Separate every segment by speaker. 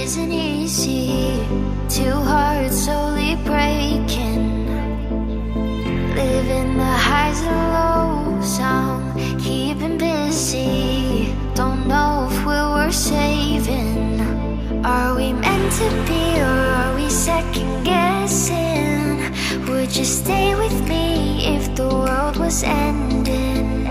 Speaker 1: isn't easy. Two hearts slowly breaking, living the highs and lows. I'm keeping busy. Don't know if we're worth saving. Are we meant to be, or are we second guessing? Would you stay with me if the world was ending?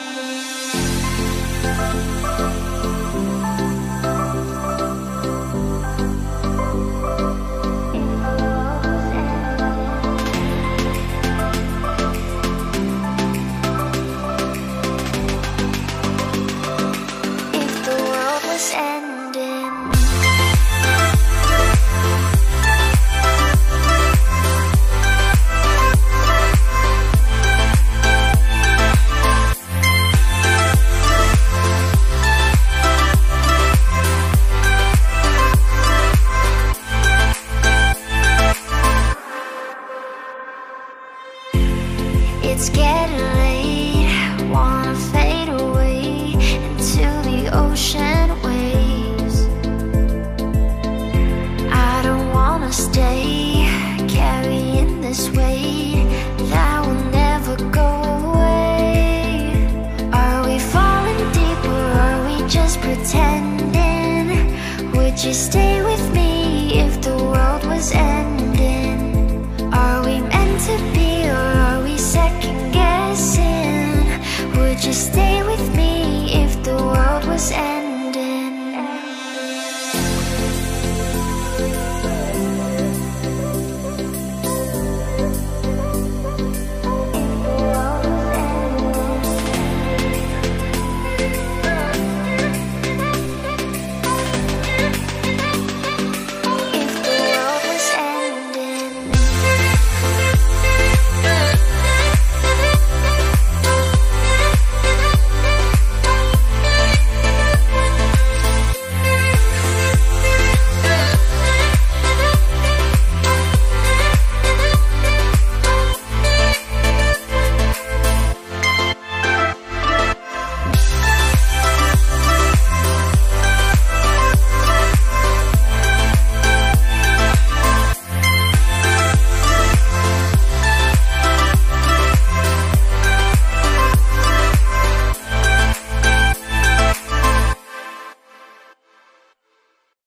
Speaker 1: If the world was ending. It's getting late, wanna fade away into the ocean waves. I don't wanna stay carrying this weight that will never go away. Are we falling deep, or are we just pretending? Would you stay with me if the world was ending? Are we meant to be, or are we second guessing? Would you stay with me if the world was ending?